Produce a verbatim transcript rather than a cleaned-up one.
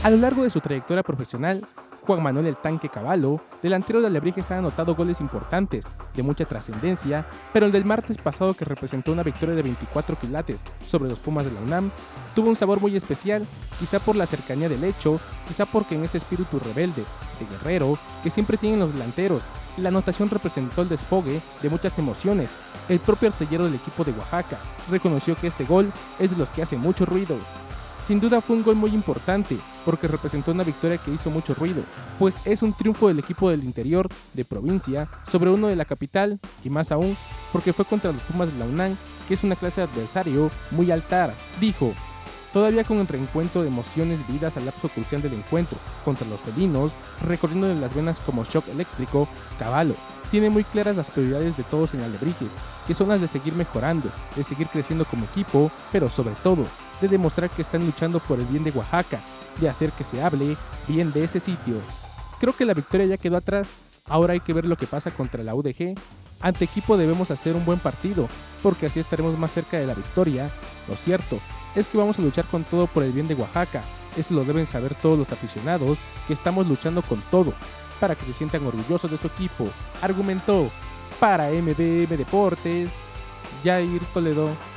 A lo largo de su trayectoria profesional, Juan Manuel El Tanque Cavallo, delantero de Alebrijes, ha anotado goles importantes, de mucha trascendencia, pero el del martes pasado, que representó una victoria de veinticuatro quilates sobre los Pumas de la UNAM, tuvo un sabor muy especial, quizá por la cercanía del hecho, quizá porque en ese espíritu rebelde, de guerrero, que siempre tienen los delanteros, la anotación representó el desfogue de muchas emociones. El propio artillero del equipo de Oaxaca reconoció que este gol es de los que hace mucho ruido. Sin duda fue un gol muy importante, porque representó una victoria que hizo mucho ruido, pues es un triunfo del equipo del interior, de provincia, sobre uno de la capital, y más aún, porque fue contra los Pumas de la UNAM, que es una clase de adversario muy altar, dijo. Todavía con el reencuentro de emociones vividas al lapso crucial del encuentro contra los felinos, recorriendo en las venas como shock eléctrico, Cavallo tiene muy claras las prioridades de todos en Alebrijes, que son las de seguir mejorando, de seguir creciendo como equipo, pero sobre todo, de demostrar que están luchando por el bien de Oaxaca, de hacer que se hable bien de ese sitio. Creo que la victoria ya quedó atrás, ahora hay que ver lo que pasa contra la U D G. Ante equipo debemos hacer un buen partido, porque así estaremos más cerca de la victoria. Lo cierto es que vamos a luchar con todo por el bien de Oaxaca, eso lo deben saber todos los aficionados, que estamos luchando con todo, para que se sientan orgullosos de su equipo, argumentó. Para M B M Deportes, Jair Toledo.